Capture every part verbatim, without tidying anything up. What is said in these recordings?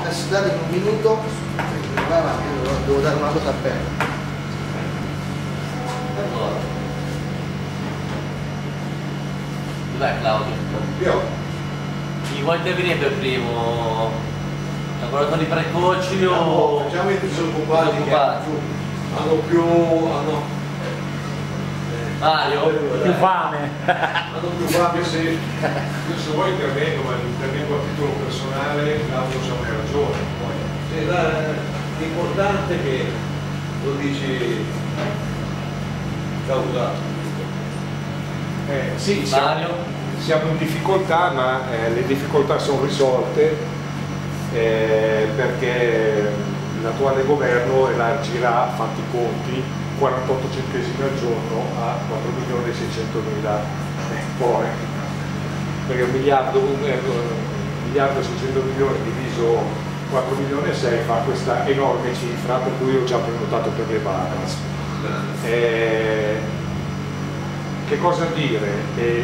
adesso date un minuto, vai avanti, devo dare una cosa aperta. Dov'è Claudio? Io? Chi vuoi intervenire per primo? Lavoratori precoci No, o... facciamo i disoccupati che disoccupati. hanno più... hanno, Mario? Più fame. hanno più fame, sì. Io se vuoi intervengo, ma intervengo a titolo personale, Claudio sa hai ragione. Poi. Sì, l'importante è che lo dici causato. Eh, sì, siamo, Mario? siamo in difficoltà, ma eh, le difficoltà sono risolte eh, perché l'attuale governo elargirà, fatti i conti, quarantotto centesimi al giorno a quattro milioni e seicentomila poveri, perché un miliardo, un, eh, un miliardo e seicento milioni diviso quattro milioni e sei fa questa enorme cifra, per cui ho già prenotato per le Bahamas. Eh, Che cosa dire? Eh,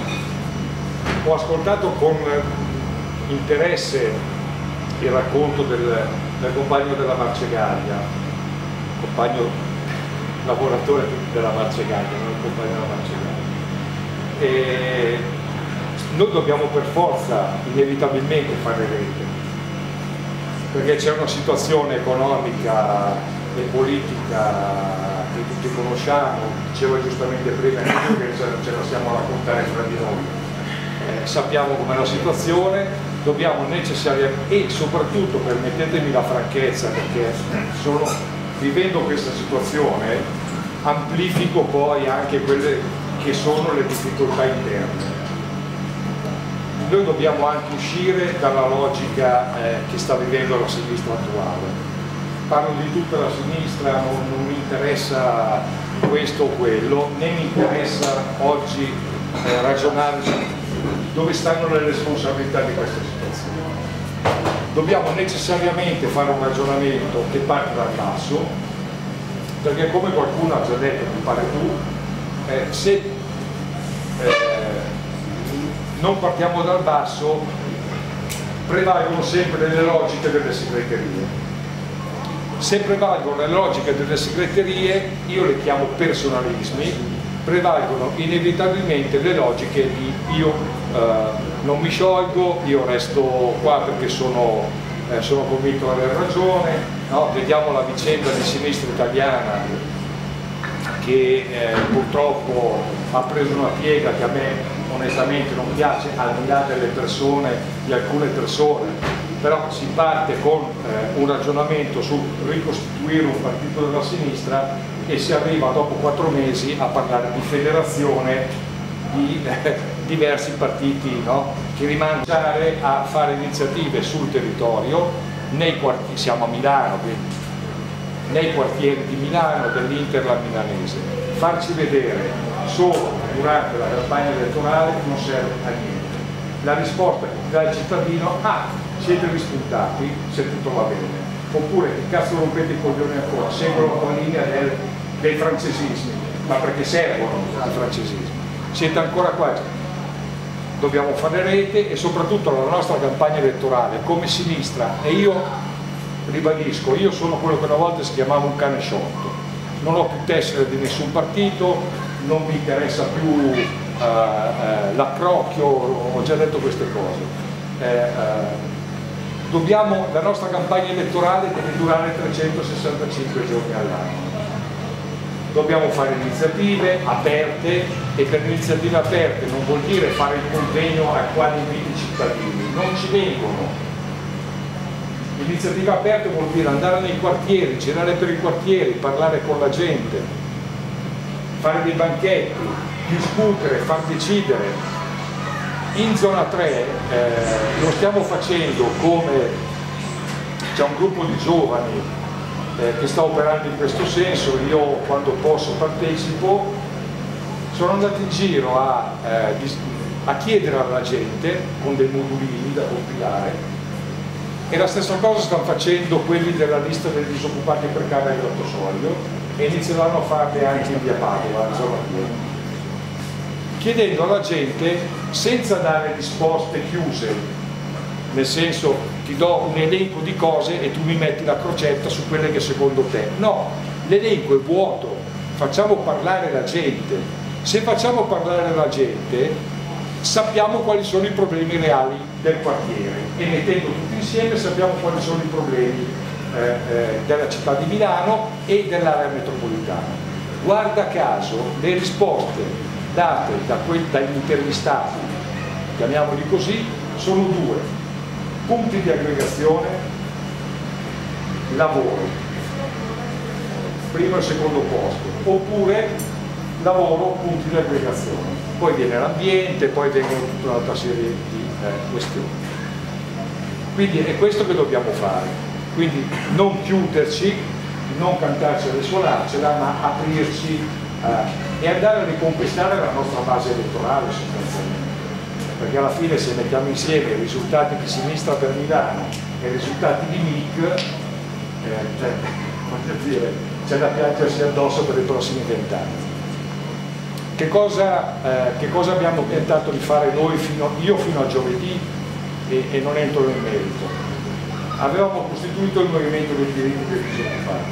ho ascoltato con interesse il racconto del, del compagno della Marcegaglia, compagno lavoratore della Marcegaglia, non il compagno della Marcegaglia. E noi dobbiamo per forza, inevitabilmente, fare rete, perché c'è una situazione economica e politica che tutti conosciamo, diceva giustamente prima, che ce la stiamo a raccontare fra di noi. Eh, sappiamo com'è la situazione, dobbiamo necessariamente, e soprattutto, permettetemi la franchezza, perché sono, vivendo questa situazione, amplifico poi anche quelle che sono le difficoltà interne. Noi dobbiamo anche uscire dalla logica eh, che sta vivendo la sinistra attuale. Parlo di tutta la sinistra, non, non mi interessa questo o quello, né mi interessa oggi eh, ragionare su dove stanno le responsabilità di questa situazione. Dobbiamo necessariamente fare un ragionamento che parte dal basso, perché come qualcuno ha già detto, mi pare tu, eh, se eh, non partiamo dal basso prevalgono sempre le logiche delle segreterie. Se prevalgono le logiche delle segreterie, io le chiamo personalismi, prevalgono inevitabilmente le logiche di io eh, non mi sciolgo, io resto qua perché sono, eh, sono convinto di aver ragione, no? Vediamo la vicenda di sinistra italiana che eh, purtroppo ha preso una piega che a me onestamente non piace, al di là delle persone, di alcune persone, però si parte con eh, un ragionamento su ricostituire un partito della sinistra e si arriva dopo quattro mesi a parlare di federazione di eh, diversi partiti, no? Che rimangiare a fare iniziative sul territorio, nei quartieri, siamo a Milano, quindi, nei quartieri di Milano, dell'Inter la milanese. Farci vedere solo durante la campagna elettorale non serve a niente. La risposta dal cittadino, ah, siete rispuntati se tutto va bene, oppure che cazzo rompete i coglioni ancora, seguono la tua linea del, dei francesismi, ma perché servono i francesismi, siete ancora qua. Dobbiamo fare rete e soprattutto la nostra campagna elettorale come sinistra, e io ribadisco, io sono quello che una volta si chiamava un cane sciolto, non ho più tessere di nessun partito, non mi interessa più uh, uh, l'accrocchio, ho già detto queste cose. Eh, uh, Dobbiamo, la nostra campagna elettorale deve durare trecentosessantacinque giorni all'anno. Dobbiamo fare iniziative aperte, e per iniziative aperte non vuol dire fare il convegno al quale inviti i cittadini, non ci vengono. Iniziative aperte vuol dire andare nei quartieri, girare per i quartieri, parlare con la gente, fare dei banchetti, discutere, far decidere. In zona tre eh, lo stiamo facendo come c'è un gruppo di giovani eh, che sta operando in questo senso, io quando posso partecipo, sono andato in giro a, eh, a chiedere alla gente con dei modulini da compilare, e la stessa cosa stanno facendo quelli della lista dei disoccupati precari del Lottosoglio, e inizieranno a farle anche in via Padova, in zona due. Chiedendo alla gente, senza dare risposte chiuse, nel senso ti do un elenco di cose e tu mi metti la crocetta su quelle che secondo te. No, l'elenco è vuoto, facciamo parlare la gente. Se facciamo parlare la gente sappiamo quali sono i problemi reali del quartiere e mettendo tutti insieme sappiamo quali sono i problemi eh, eh, della città di Milano e dell'area metropolitana. Guarda caso le risposte date da quel, dagli intervistati, chiamiamoli così, sono due: punti di aggregazione, lavoro, primo e secondo posto, oppure lavoro, punti di aggregazione. Poi viene l'ambiente, poi vengono tutta un'altra serie di eh, questioni. Quindi è questo che dobbiamo fare, quindi non chiuderci, non cantarci alle suonarcela, ma aprirci eh, e andare a riconquistare la nostra base elettorale sostanzialmente, perché alla fine se mettiamo insieme i risultati di Sinistra per Milano e i risultati di M I C, eh, cioè, voglio dire, c'è da piangersi addosso per i prossimi vent'anni. Che cosa, eh, che cosa abbiamo tentato di fare noi, fino, io fino a giovedì, e, e non entro nel merito? Avevamo costituito il movimento dei diritti dei disoccupati,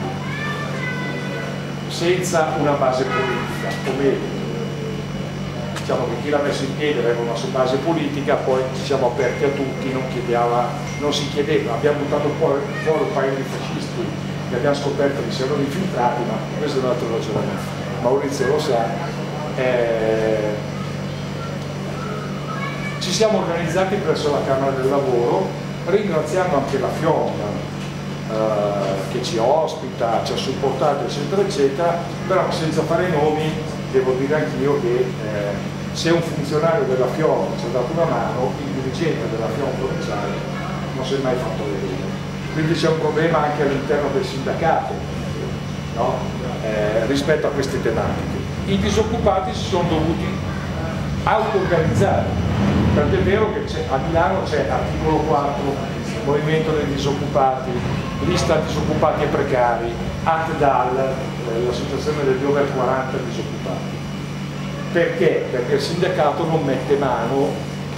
senza una base politica, o meglio, diciamo che chi l'ha messo in piedi aveva una sua base politica, poi ci siamo aperti a tutti, non, chiedeva, non si chiedeva, abbiamo buttato fuori un paio di fascisti che abbiamo scoperto che si erano infiltrati, ma questo è un altro ragionamento, Maurizio lo sa. Eh, ci siamo organizzati presso la Camera del Lavoro, ringraziando anche la FIOM eh, che ci ospita, ci ha supportato eccetera eccetera, però senza fare nomi devo dire anch'io che eh, se un funzionario della FIOM ci ha dato una mano, il dirigente della FIOM provinciale non si è mai fatto vedere, quindi c'è un problema anche all'interno del sindacato, no? eh, rispetto a queste tematiche. I disoccupati si sono dovuti auto-organizzare, perché è vero che a Milano c'è articolo quattro, movimento dei disoccupati, lista disoccupati e precari, A T D A L, l'associazione degli over quaranta disoccupati. Perché? Perché il sindacato non mette mano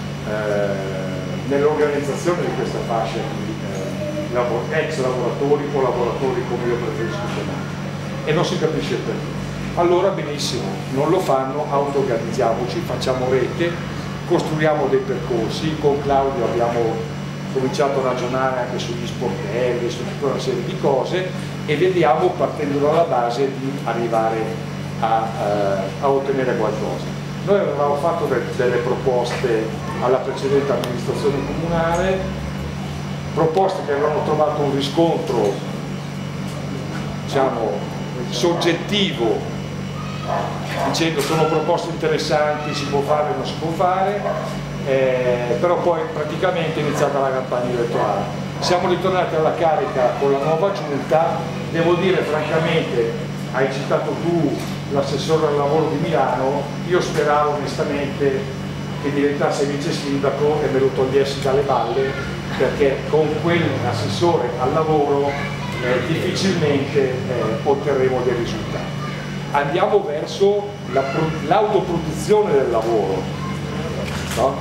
eh, nell'organizzazione di questa fascia di eh, ex lavoratori o lavoratori, come io preferisco chiamare, e non si capisce perché. Allora benissimo, non lo fanno, auto-organizziamoci, facciamo rete, costruiamo dei percorsi. Con Claudio abbiamo cominciato a ragionare anche sugli sportelli, su tutta una serie di cose e vediamo, partendo dalla base, di arrivare a, uh, a ottenere qualcosa. Noi avevamo fatto de delle proposte alla precedente amministrazione comunale, proposte che avevano trovato un riscontro, diciamo, soggettivo, dicendo sono proposte interessanti, si può fare o non si può fare, eh, però poi praticamente è iniziata la campagna elettorale. Siamo ritornati alla carica con la nuova giunta, devo dire francamente, hai citato tu l'assessore al lavoro di Milano, io speravo onestamente che diventasse vice sindaco e me lo togliessi dalle balle, perché con quell'assessore al lavoro eh, difficilmente eh, otterremo dei risultati. Andiamo verso l'autoproduzione del lavoro, no?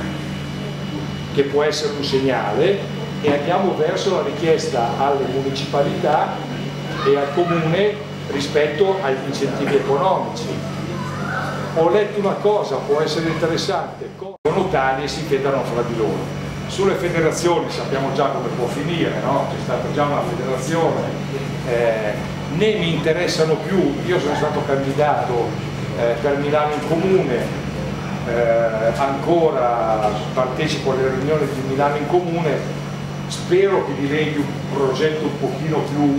Che può essere un segnale, e andiamo verso la richiesta alle municipalità e al comune rispetto agli incentivi economici. Ho letto una cosa, può essere interessante, sono tali e si federano fra di loro. Sulle federazioni sappiamo già come può finire, no? C'è stata già una federazione, eh, né mi interessano più, io sono stato candidato eh, per Milano in Comune, eh, ancora partecipo alle riunioni di Milano in Comune, spero che diventi un progetto un pochino più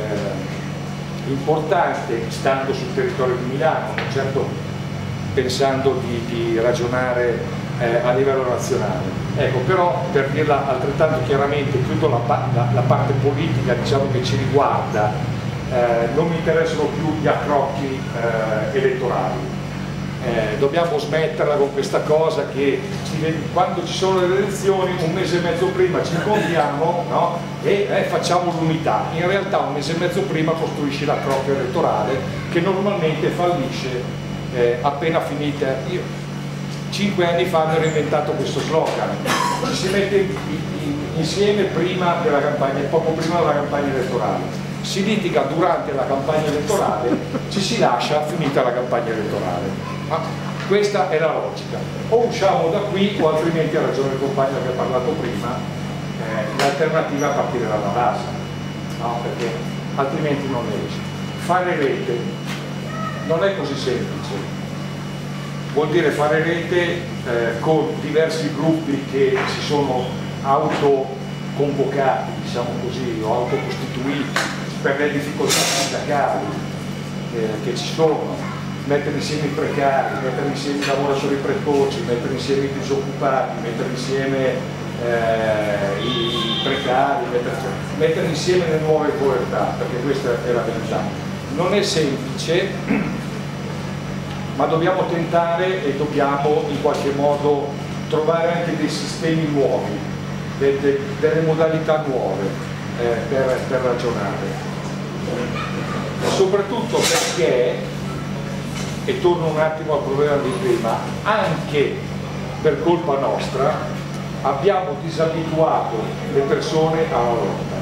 eh, importante stando sul territorio di Milano, certo pensando di, di ragionare eh, a livello nazionale. Ecco, però per dirla altrettanto chiaramente, chiudo la, la, la parte politica, diciamo, che ci riguarda. Eh, non mi interessano più gli accrocchi eh, elettorali, eh, dobbiamo smetterla con questa cosa che ci, quando ci sono le elezioni un mese e mezzo prima ci incontriamo, no? e eh, facciamo l'unità. In realtà un mese e mezzo prima costruisci l'accrocchio elettorale che normalmente fallisce eh, appena finita. Io cinque anni fa mi ero inventato questo slogan: ci si mette in, in, insieme prima della campagna, poco prima della campagna elettorale, si litiga durante la campagna elettorale, ci si lascia finita la campagna elettorale. Ma questa è la logica. O usciamo da qui o altrimenti, ha ragione il compagno che ha parlato prima, eh, l'alternativa è a partire dalla base, no? Perché altrimenti non esce. Fare rete non è così semplice. Vuol dire fare rete eh, con diversi gruppi che si sono autoconvocati, diciamo così, o autocostituiti per le difficoltà sindacali eh, che ci sono, mettere insieme i precari, mettere insieme i lavoratori precoci, mettere insieme i disoccupati, mettere insieme eh, i precari, mettere, mettere insieme le nuove povertà, perché questa è la verità. Non è semplice, ma dobbiamo tentare e dobbiamo in qualche modo trovare anche dei sistemi nuovi, de, de, delle modalità nuove eh, per, per ragionare. Soprattutto perché, e torno un attimo al problema di prima, anche per colpa nostra abbiamo disabituato le persone alla lotta.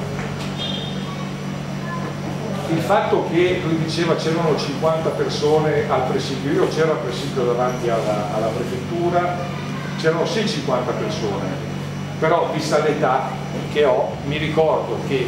Il fatto che, lui diceva, c'erano cinquanta persone al presidio, io c'ero al presidio davanti alla, alla prefettura, c'erano sì cinquanta persone, però vista l'età che ho mi ricordo che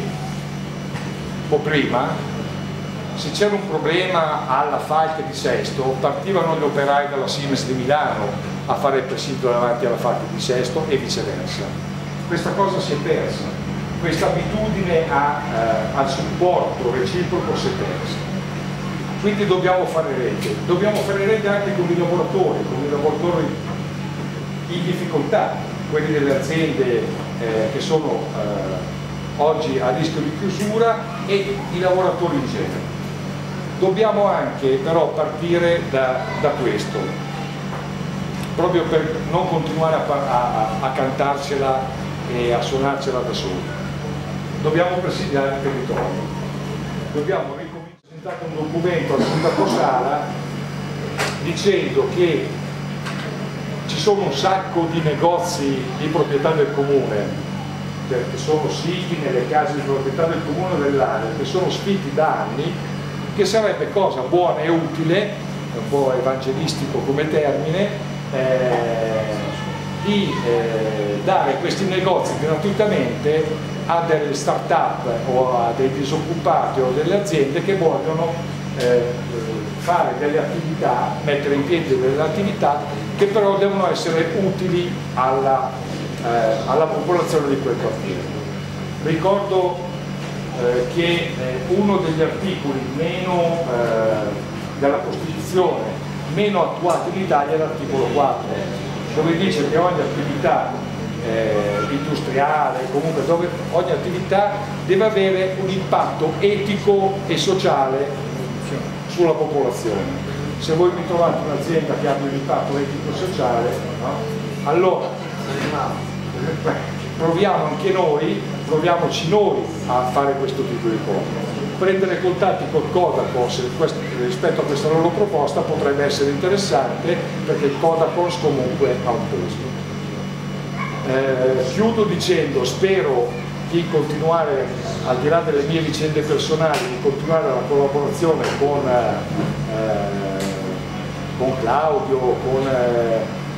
un po' prima, se c'era un problema alla Falck di Sesto, partivano gli operai dalla Siemens di Milano a fare il presidio davanti alla Falck di Sesto e viceversa. Questa cosa si è persa. Questa abitudine a, eh, al supporto reciproco si è persa. Quindi dobbiamo fare rete, dobbiamo fare rete anche con i lavoratori, con i lavoratori in difficoltà, quelli delle aziende eh, che sono eh, oggi a rischio di chiusura e i lavoratori in genere. Dobbiamo anche però partire da, da questo, proprio per non continuare a, a, a cantarcela e a suonarcela da soli. Dobbiamo presidiare il territorio, dobbiamo ricominciare un documento al sindaco Sala dicendo che ci sono un sacco di negozi di proprietà del comune che sono siti nelle case di proprietà del comune dell'area, che sono sfitti da anni, che sarebbe cosa buona e utile, un po' evangelistico come termine, eh, di eh, dare questi negozi gratuitamente a delle start-up o a dei disoccupati o delle aziende che vogliono eh, fare delle attività, mettere in piedi delle attività che però devono essere utili alla, eh, alla popolazione di quel quartiere. Ricordo eh, che eh, uno degli articoli meno eh, della Costituzione meno attuati in Italia è l'articolo quattro, dove dice che ogni attività Eh, industriale, comunque dove ogni attività deve avere un impatto etico e sociale sulla popolazione. Se voi mi trovate un'azienda che abbia un impatto etico e sociale, no? Allora proviamo anche noi, proviamoci noi a fare questo tipo di cose. Prendere contatti col Codacons rispetto a questa loro proposta potrebbe essere interessante, perché il Codacons comunque ha un peso. Eh, chiudo dicendo, spero di continuare, al di là delle mie vicende personali, di continuare la collaborazione con, eh, con Claudio, con eh,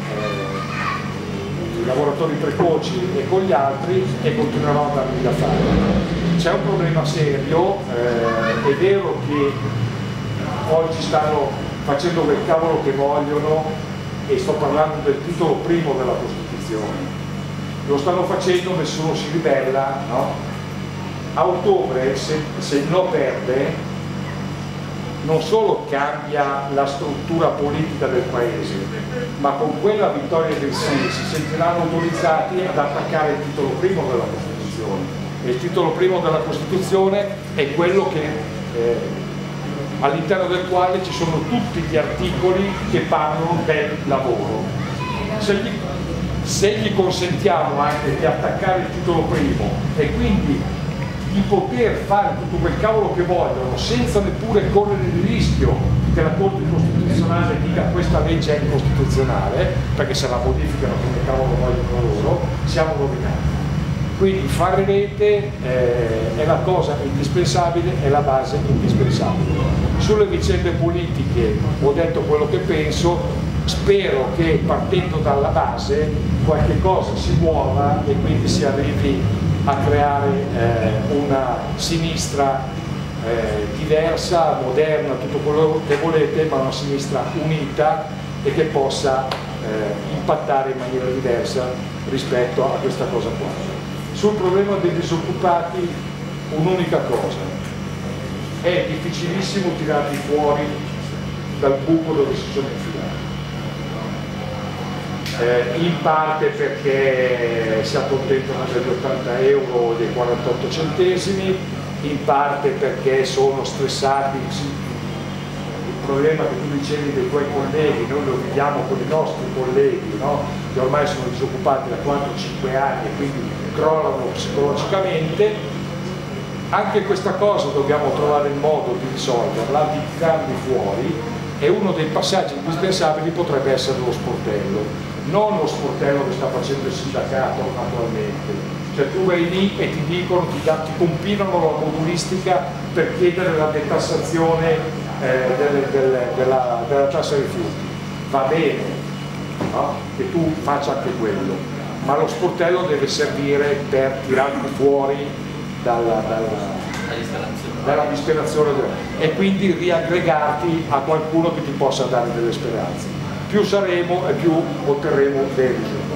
eh, i lavoratori precoci e con gli altri, e continuerò a darmi da fare. C'è un problema serio, eh, è vero che oggi stanno facendo quel cavolo che vogliono, e sto parlando del titolo primo della Costituzione. Lo stanno facendo, nessuno si ribella, no? A ottobre, se, se il no perde, non solo cambia la struttura politica del paese, ma con quella vittoria del sì si sentiranno autorizzati ad attaccare il titolo primo della Costituzione. E il titolo primo della Costituzione è quello che, eh, all'interno del quale ci sono tutti gli articoli che parlano del lavoro. Se gli, se gli consentiamo anche di attaccare il titolo primo e quindi di poter fare tutto quel cavolo che vogliono senza neppure correre il rischio che la Corte Costituzionale dica questa legge è incostituzionale, perché se la modificano come cavolo vogliono loro, siamo rovinati. Quindi fare rete eh, è la cosa indispensabile, è la base indispensabile. Sulle vicende politiche ho detto quello che penso, spero che partendo dalla base qualche cosa si muova e quindi si arrivi a creare eh, una sinistra eh, diversa, moderna, tutto quello che volete, ma una sinistra unita e che possa eh, impattare in maniera diversa rispetto a questa cosa qua. Sul problema dei disoccupati un'unica cosa, è difficilissimo tirarli fuori dal buco dove si sono infilati, eh, in parte perché si accontentano degli ottanta euro o dei quarantotto centesimi, in parte perché sono stressati. Il problema che tu dicevi dei tuoi colleghi, noi lo viviamo con i nostri colleghi, no? Che ormai sono disoccupati da quattro cinque anni e quindi crollano psicologicamente. Anche questa cosa dobbiamo trovare il modo di risolverla, di tirarli fuori, e uno dei passaggi indispensabili potrebbe essere lo sportello, non lo sportello che sta facendo il sindacato naturalmente. Cioè tu vai lì e ti dicono, ti, ti compilano la modulistica per chiedere la detassazione eh, delle, delle, della, della tassa rifiuti. Va bene, no? Che tu faccia anche quello, ma lo sportello deve servire per tirarti fuori dalla, dalla, dalla disperazione e quindi riaggregarti a qualcuno che ti possa dare delle speranze. Più saremo e più otterremo dei risultati.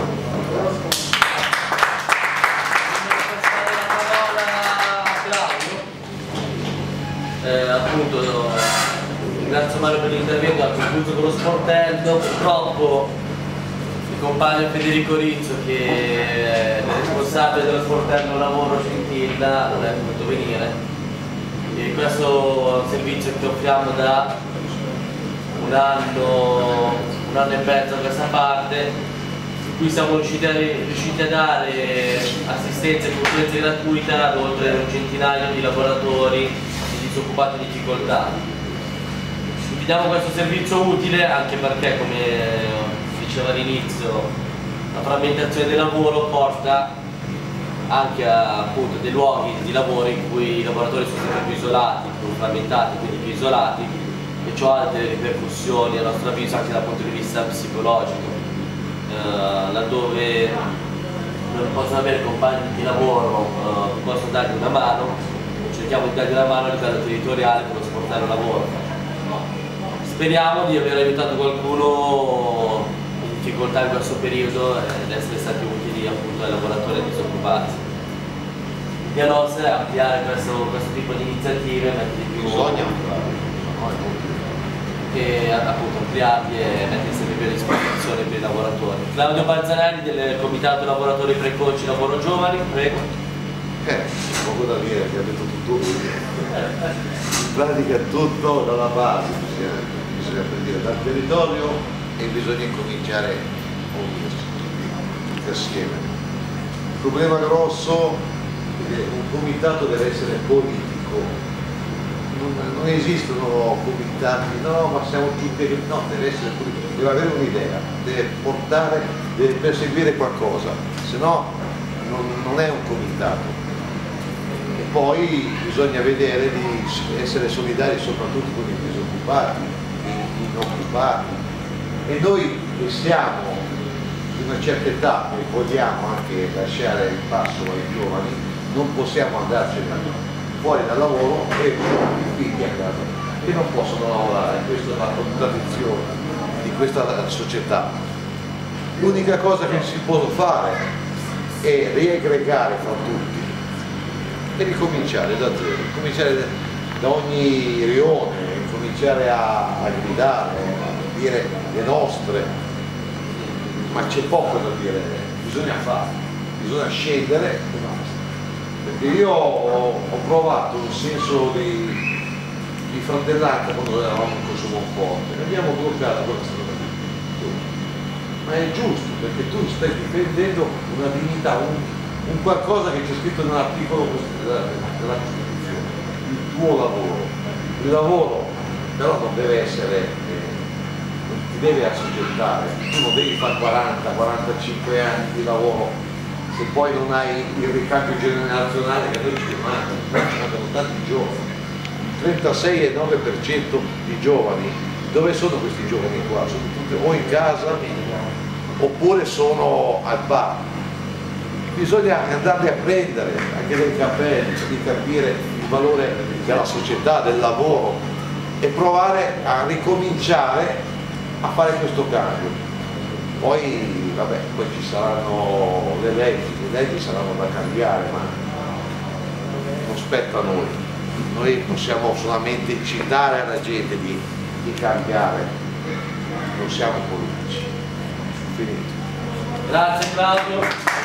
Eh, appunto ringrazio Mario per l'intervento, ha concluso con lo sportello. Purtroppo il compagno Federico Rizzo, che è il responsabile dello sportello lavoro Scintilla, non è potuto venire, e questo è un servizio che offriamo da un anno, un anno e mezzo a questa parte, in cui siamo riusciti a, riusciti a dare assistenza e consulenza gratuita ad oltre un centinaio di lavoratori disoccupati in difficoltà. Vediamo questo servizio utile anche perché, come diceva all'inizio, la frammentazione del lavoro porta anche a appunto, dei luoghi di lavoro in cui i lavoratori sono sempre più isolati, più frammentati, quindi più isolati, e ciò ha delle ripercussioni a nostro avviso anche dal punto di vista psicologico, eh, laddove non possono avere compagni di lavoro eh, che possono dargli una mano. Cerchiamo di dargli una mano a livello territoriale per lo sportello lavoro. Speriamo di aver aiutato qualcuno in difficoltà in questo periodo ed essere stati utili appunto ai lavoratori disoccupati. L'idea nostra è ampliare questo, questo tipo di iniziative, mettere più bisogna e appunto ampliarli e mettere sempre più a disposizione per i lavoratori. Claudio Balzanelli del Comitato Lavoratori Precoci Lavoro Giovani, prego. Eh, poco da dire, che ha detto tutto lui. In pratica tutto dalla base, bisogna, bisogna partire dal territorio e bisogna incominciare a unirsi tutti assieme. Il problema grosso è che un comitato deve essere politico, non, non esistono comitati, no ma siamo tutti, no, deve essere politico, deve avere un'idea, deve portare, deve perseguire qualcosa, se no non, non è un comitato. Poi bisogna vedere di essere solidari soprattutto con i disoccupati, i inoccupati, e noi che siamo di una certa età e vogliamo anche lasciare il passo ai giovani, non possiamo andarcene fuori dal lavoro e i figli a casa che non possono lavorare. Questa è la contraddizione di questa società. L'unica cosa che si può fare è riaggregare fra tutti e ricominciare da zero, cominciare da ogni rione, cominciare a, a gridare, a dire le nostre, ma c'è poco da dire, bisogna fare, bisogna scendere e basta. Perché io ho, ho provato un senso di, di fratellanza quando eravamo in consumo forte, abbiamo bloccato quella strada, ma è giusto perché tu stai difendendo una dignità, un, un qualcosa che c'è scritto nell'articolo della Costituzione, il tuo lavoro. Il lavoro però non deve essere, eh, non ti deve assoggettare, tu non devi fare quaranta quarantacinque anni di lavoro se poi non hai il ricambio generazionale che a noi ci manca, mancano tanti giovani, trentasei virgola nove per cento di giovani, dove sono questi giovani qua? Sono tutti o in casa oppure sono al bar. Bisogna andarli a prendere anche dai capelli, di capire il valore della società, del lavoro e provare a ricominciare a fare questo cambio. Poi, vabbè, poi ci saranno le leggi, le leggi saranno da cambiare, ma non spetta a noi. Noi possiamo solamente incitare alla gente di, di cambiare, non siamo politici. Finito. Grazie Claudio.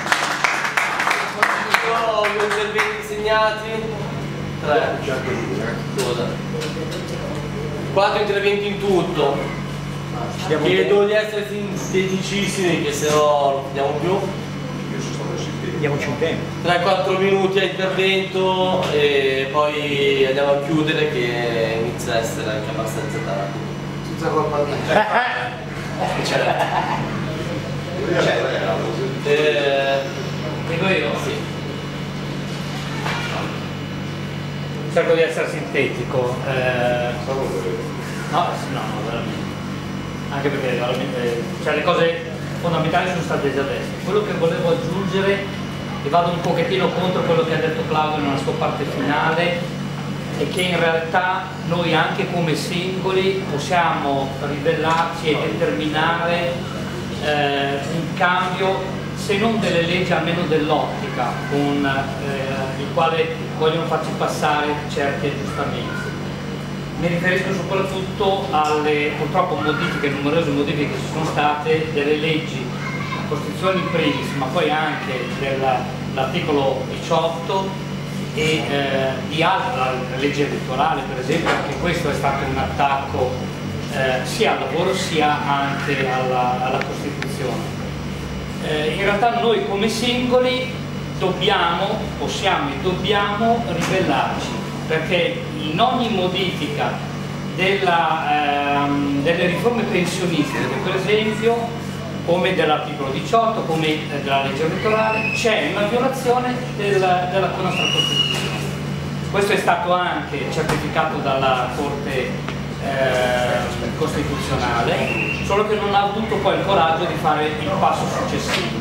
Ho due interventi segnati. Tre. Scusa. Quattro interventi in tutto. Chiedo di essere sinteticissimi che se no non finiamo più. Diamoci un tempo. tre quattro minuti a intervento e poi andiamo a chiudere che inizia a essere anche abbastanza tardi. Senza colpa di Eh, Dico io? sì. Cerco di essere sintetico. Eh, no, no, no, veramente. Anche perché veramente, cioè, le cose fondamentali sono state già dette. Quello che volevo aggiungere, e vado un pochettino contro quello che ha detto Claudio nella sua parte finale, è che in realtà noi anche come singoli possiamo ribellarci e determinare eh, un cambio, se non delle leggi almeno dell'ottica con eh, il quale vogliono farci passare certi aggiustamenti. Mi riferisco soprattutto alle purtroppo modifiche, numerose modifiche che ci sono state delle leggi, la Costituzione in primis, ma poi anche dell'articolo diciotto e eh, di altra legge elettorale, per esempio. Anche questo è stato un attacco eh, sia al lavoro sia anche alla, alla Costituzione. Eh, in realtà noi come singoli dobbiamo, possiamo e dobbiamo ribellarci, perché in ogni modifica della, ehm, delle riforme pensionistiche, per esempio, come dell'articolo diciotto, come eh, della legge elettorale, c'è una violazione della, della nostra Costituzione. Questo è stato anche certificato dalla Corte eh, Costituzionale, solo che non ha avuto poi il coraggio di fare il passo successivo.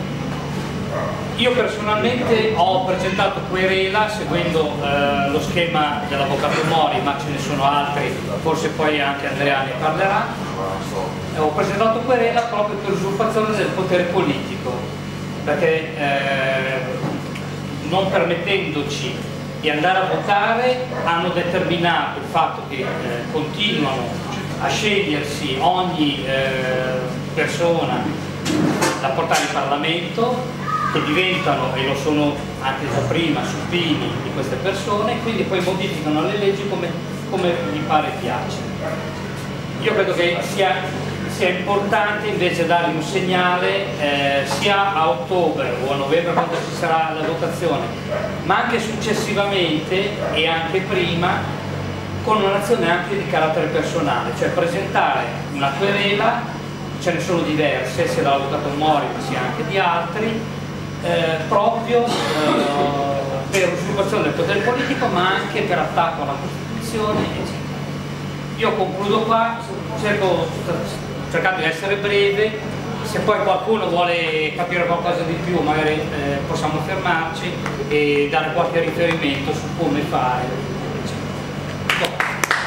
Io personalmente ho presentato querela seguendo eh, lo schema dell'avvocato Mori, ma ce ne sono altri, forse poi anche Andrea ne parlerà. Ho presentato querela proprio per usurpazione del potere politico, perché eh, non permettendoci di andare a votare hanno determinato il fatto che eh, continuano a scegliersi ogni eh, persona da portare in Parlamento, che diventano, e lo sono anche da prima, supini di queste persone, e quindi poi modificano le leggi come, come gli pare e piace. Io credo che sia, sia importante invece dare un segnale eh, sia a ottobre o a novembre, quando ci sarà la votazione, ma anche successivamente e anche prima, con un'azione anche di carattere personale, cioè presentare una querela, ce ne sono diverse, sia dall'avvocato Mori ma sia anche di altri, Eh, proprio eh, per usurpazione del potere politico, ma anche per attacco alla Costituzione, eccetera. Io concludo qua, cerco, cercando di essere breve. Se poi qualcuno vuole capire qualcosa di più magari eh, possiamo fermarci e dare qualche riferimento su come fare, eccetera.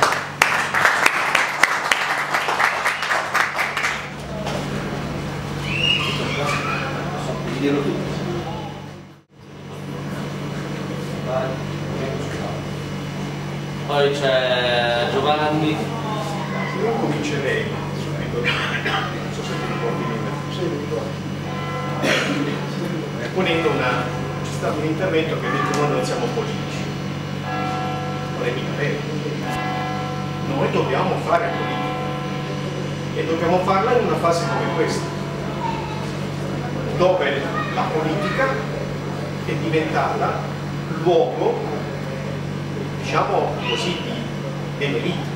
Poi c'è Giovanni. Io comincerei subito, non so se ti ricordi, eh, ponendo una, c'è stato un intervento che ha detto noi non siamo politici, non è mica vero. Noi dobbiamo fare politica e dobbiamo farla in una fase come questa, dove la politica è diventata luogo, diciamo così, di delle elite.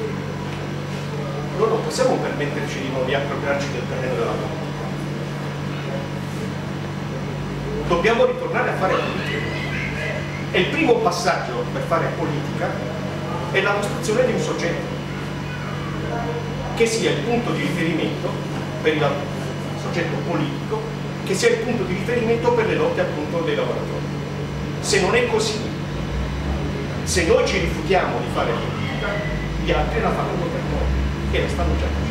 Noi non possiamo permetterci di non riappropriarci del terreno della politica. dobbiamo ritornare a fare politica. E il primo passaggio per fare politica è la costruzione di un soggetto che sia il punto di riferimento per il soggetto politico, che sia il punto di riferimento per le lotte appunto dei lavoratori. Se non è così, se noi ci rifiutiamo di fare politica, gli altri la fanno per noi e la stanno già facendo.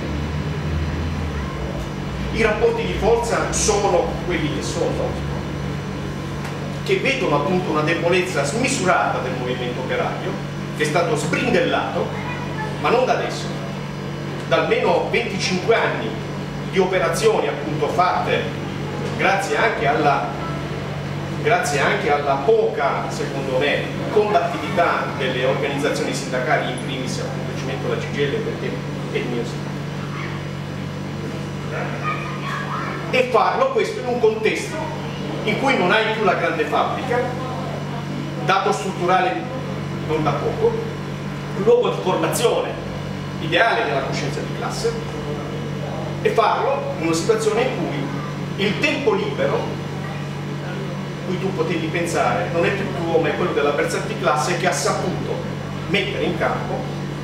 I rapporti di forza sono quelli che sono, che vedono appunto una debolezza smisurata del movimento operaio, che è stato sbrindellato, ma non da adesso, da almeno venticinque anni di operazioni appunto fatte grazie anche alla, grazie anche alla poca, secondo me, combattività delle organizzazioni sindacali, in primis appunto ci metto la C G I L perché è il mio sindacato. E farlo questo in un contesto in cui non hai più la grande fabbrica, dato strutturale non da poco, luogo di formazione ideale della coscienza di classe, e farlo in una situazione in cui il tempo libero cui tu potevi pensare non è più tuo ma è quello dell'avversario di classe, che ha saputo mettere in campo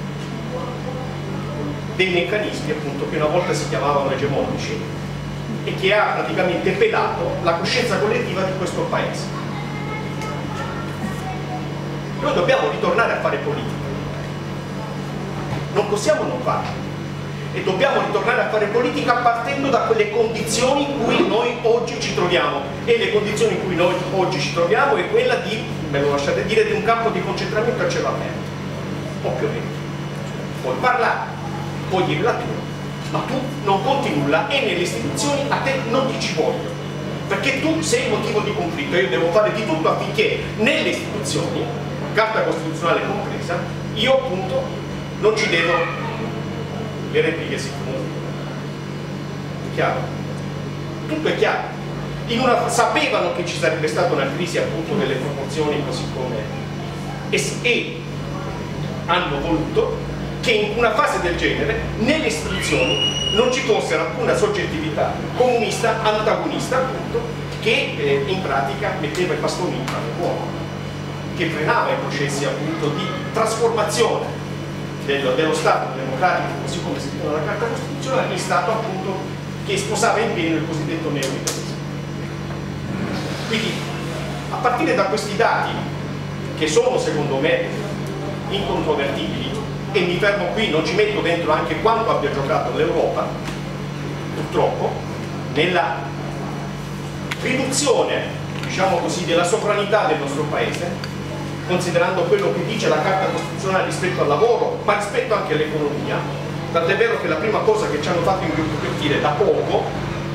dei meccanismi appunto che una volta si chiamavano egemonici e che ha praticamente pelato la coscienza collettiva di questo paese. Noi dobbiamo ritornare a fare politica, non possiamo non farlo, e dobbiamo ritornare a fare politica partendo da quelle condizioni in cui noi oggi ci troviamo, e le condizioni in cui noi oggi ci troviamo è quella di, me lo lasciate dire, di un campo di concentramento a cielo aperto, o più o meno. Puoi parlare, puoi dire la tua, ma tu non conti nulla e nelle istituzioni a te non ti ci voglio, perché tu sei il motivo di conflitto. Io devo fare di tutto affinché nelle istituzioni, carta costituzionale compresa, io appunto non ci devo, le repliche si comunicano. È chiaro? Tutto è chiaro. In una, sapevano che ci sarebbe stata una crisi appunto delle proporzioni così come e, e hanno voluto che in una fase del genere nelle istituzioni non ci fosse alcuna soggettività comunista antagonista appunto, che eh, in pratica metteva i bastoni in mano all'uomo, che frenava i processi appunto di trasformazione dello, dello Stato democratico, così come scritto nella Carta Costituzionale, in Stato appunto che sposava in pieno il cosiddetto neoliberismo. Quindi a partire da questi dati, che sono secondo me incontrovertibili, e mi fermo qui, non ci metto dentro anche quanto abbia giocato l'Europa, purtroppo, nella riduzione, diciamo così, della sovranità del nostro Paese, considerando quello che dice la Carta Costituzionale rispetto al lavoro, ma rispetto anche all'economia, tant'è vero che la prima cosa che ci hanno fatto ingrupire da poco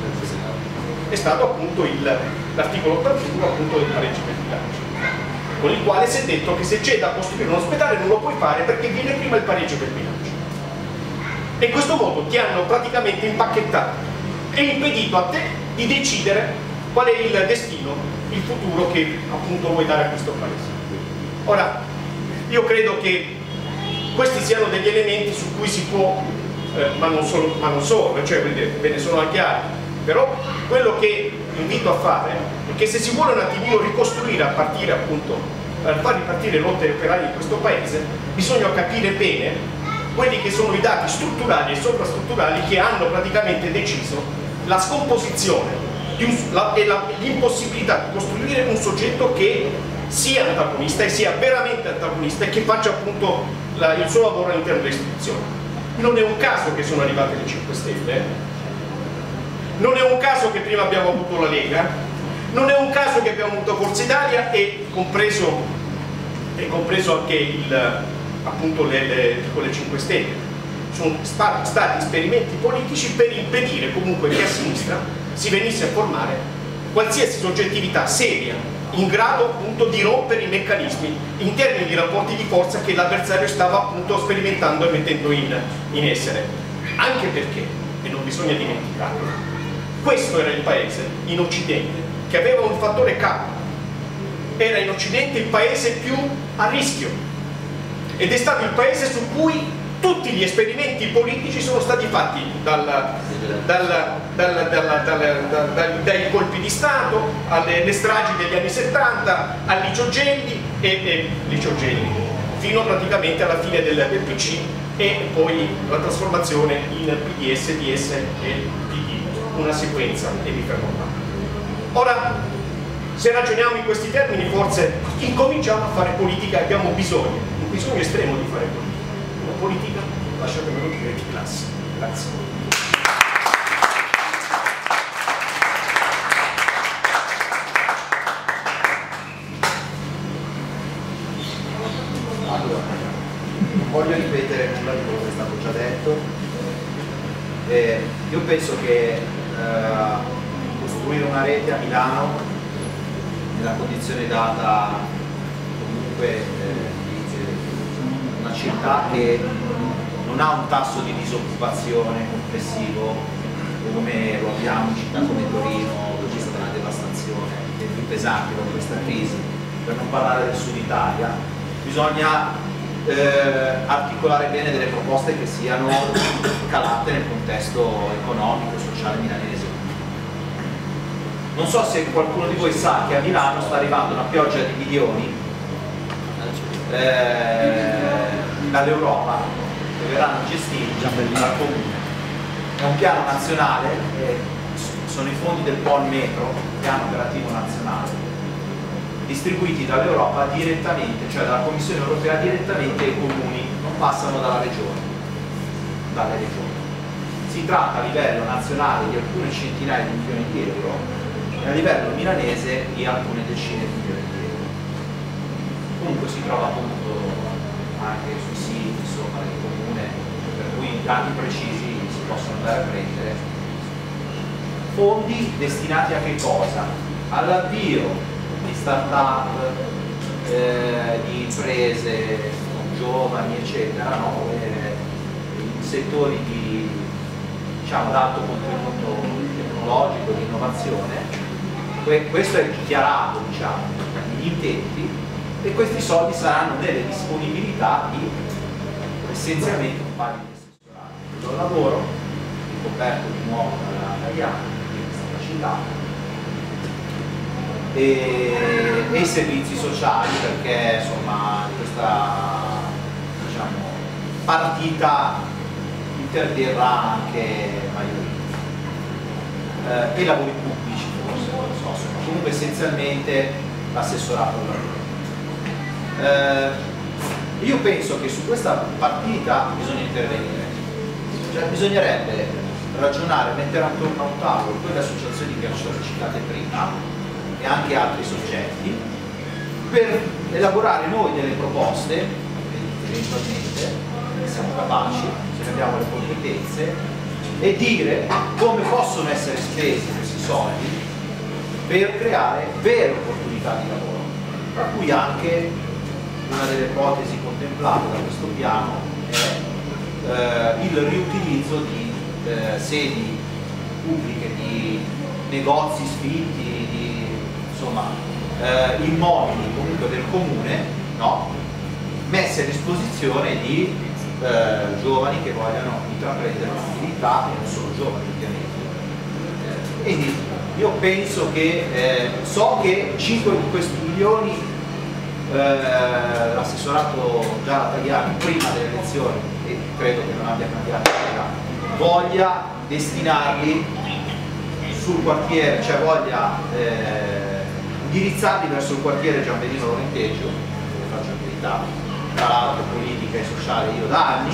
è stato appunto l'articolo ottantuno appunto del pareggio del bilancio, con il quale si è detto che se c'è da costruire un ospedale non lo puoi fare perché viene prima il pareggio del bilancio. E in questo modo ti hanno praticamente impacchettato e impedito a te di decidere qual è il destino, il futuro che appunto vuoi dare a questo paese. Ora, io credo che questi siano degli elementi su cui si può, eh, ma non solo, ma non solo, cioè ve ne sono anche altri, però quello che invito a fare è che se si vuole un attimino ricostruire a partire appunto, per far ripartire le lotte operaie in questo paese, bisogna capire bene quelli che sono i dati strutturali e sovrastrutturali che hanno praticamente deciso la scomposizione di un, la, e l'impossibilità di costruire un soggetto che sia antagonista e sia veramente antagonista e che faccia appunto la, il suo lavoro all'interno delle istituzioni. Non è un caso che sono arrivate le cinque Stelle, non è un caso che prima abbiamo avuto la Lega, non è un caso che abbiamo avuto Forza Italia e compreso, e compreso anche il, appunto le, le, le cinque Stelle. Sono stati esperimenti politici per impedire comunque che a sinistra si venisse a formare qualsiasi soggettività seria in grado appunto di rompere i meccanismi in termini di rapporti di forza che l'avversario stava appunto sperimentando e mettendo in, in essere. Anche perché, e non bisogna dimenticarlo, questo era il paese in Occidente che aveva un fattore K, era in Occidente il paese più a rischio ed è stato il paese su cui tutti gli esperimenti politici sono stati fatti dal, dal, dal, dal, dai colpi di Stato alle stragi degli anni settanta, a Licio Gelli e, e Licio Gelli, fino praticamente alla fine del, del P C e poi la trasformazione in P D S, D S e P D, una sequenza, e mi fermo qua. Ora, se ragioniamo in questi termini, forse incominciamo a fare politica, abbiamo bisogno, un bisogno estremo di fare politica. Una politica, lasciatemelo dire, di classe. Grazie. Allora, non voglio ripetere nulla di quello che è stato già detto. Eh, io penso che eh, costruire una rete a Milano, nella condizione data comunque eh, una città che non ha un tasso di disoccupazione complessivo come lo abbiamo in città come Torino, dove c'è stata una devastazione che è più pesante con questa crisi, per non parlare del sud Italia, bisogna eh, articolare bene delle proposte che siano calate nel contesto economico e sociale milanese. Non so se qualcuno di voi sa che a Milano sta arrivando una pioggia di milioni eh, dall'Europa che verranno gestiti dal Comune. È un piano nazionale, eh, sono i fondi del P O N Metro, piano operativo nazionale, distribuiti dall'Europa direttamente, cioè dalla Commissione Europea direttamente ai comuni, non passano dalla regione, dalle regioni. Si tratta a livello nazionale di alcune centinaia di milioni di euro e a livello milanese di alcune decine di milioni di euro. Comunque si trova appunto anche sui siti insomma, del comune, per cui in dati precisi si possono andare a prendere. Fondi destinati a che cosa? All'avvio di start-up, eh, di imprese giovani eccetera, no? eh, in settori di diciamo, alto contenuto tecnologico, di innovazione. Questo è dichiarato diciamo, negli intenti, e questi soldi saranno nelle disponibilità di essenzialmente un paio di assessorati del lavoro, ricoperto di nuovo dalla Italiana, di questa città, e, e i servizi sociali, perché insomma questa diciamo, partita interverrà anche Maiorino. Eh, e lavori pubblici forse, non lo so, insomma, comunque essenzialmente l'assessorato al lavoro. Eh, io penso che su questa partita bisogna intervenire, cioè bisognerebbe ragionare, mettere attorno a un tavolo quelle associazioni che erano state citate prima e anche altri soggetti per elaborare noi delle proposte, eventualmente, se siamo capaci, se ne abbiamo le competenze, e dire come possono essere spesi questi soldi per creare vere opportunità di lavoro, tra cui anche una delle ipotesi contemplate da questo piano è eh, il riutilizzo di eh, sedi pubbliche, di negozi sfitti, di insomma, eh, immobili comunque del comune, no? Messi a disposizione di eh, giovani che vogliono intraprendere un'attività, e non solo giovani ovviamente. Eh, quindi io penso che, eh, so che cinque di questi milioni Eh, l'assessorato già Tajani prima delle elezioni, e credo che non abbia cambiato idea, voglia destinarli sul quartiere, cioè voglia eh, indirizzarli verso il quartiere Giamberino Lorenteggio, dove faccio attività tra l'altro politica e sociale io da anni,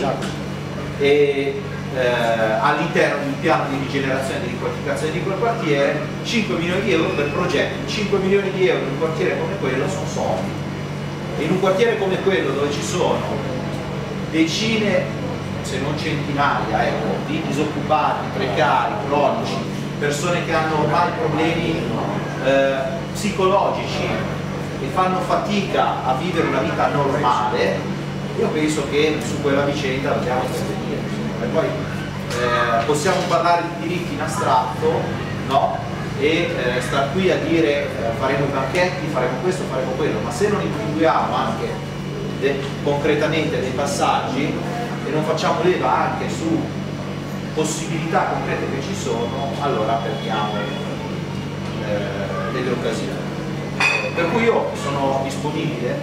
e eh, all'interno di un piano di rigenerazione e di riqualificazione di quel quartiere cinque milioni di euro per progetti. Cinque milioni di euro in un quartiere come quello sono soldi. E in un quartiere come quello dove ci sono decine, se non centinaia, ecco, di disoccupati, precari, cronici, persone che hanno ormai problemi eh, psicologici e fanno fatica a vivere una vita normale, io penso che su quella vicenda dobbiamo intervenire. E poi eh, possiamo parlare di diritti in astratto, no? e eh, star qui a dire eh, faremo i banchetti, faremo questo, faremo quello, ma se non individuiamo anche de concretamente dei passaggi e non facciamo leva anche su possibilità concrete che ci sono, allora perdiamo eh, delle occasioni. Per cui io sono disponibile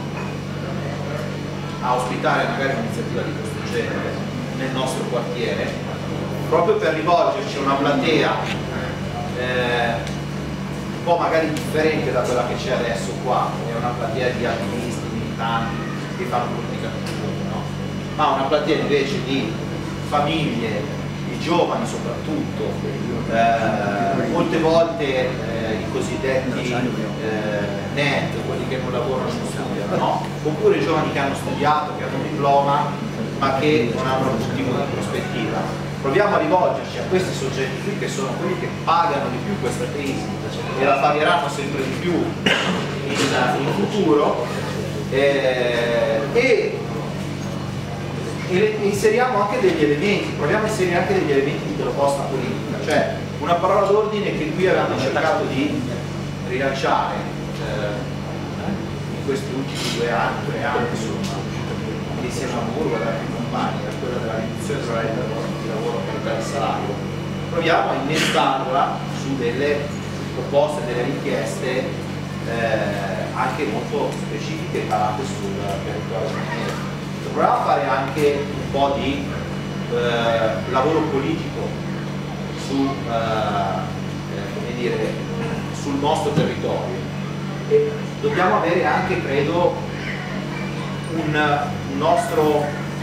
a ospitare magari un'iniziativa di questo genere nel nostro quartiere, proprio per rivolgerci a una platea eh, un po' magari differente da quella che c'è adesso qua, è una platea di attivisti, militanti che fanno politica comune, no? Ma una platea invece di famiglie, di giovani soprattutto, eh, molte volte eh, i cosiddetti eh, net, quelli che non lavorano non studiano, no? Oppure giovani che hanno studiato, che hanno un diploma ma che non hanno alcun tipo di prospettiva. Proviamo a rivolgerci a questi soggetti qui che sono quelli che pagano di più questa crisi e la pagheranno sempre di più in, in futuro eh, e, e inseriamo anche degli elementi, proviamo a inserire anche degli elementi di proposta politica, cioè una parola d'ordine che qui abbiamo cercato di rilanciare eh, in questi ultimi due anni, tre anni insomma, insieme a Murgo, ad altri compagni, a quella della riduzione dell'orario di lavoro per il salario, proviamo a innestarla su delle proposte, delle richieste eh, anche molto specifiche parate sul territorio straniero. Proviamo a fare anche un po' di eh, lavoro politico su, eh, eh, come dire, sul nostro territorio e dobbiamo avere anche, credo, un, un nostro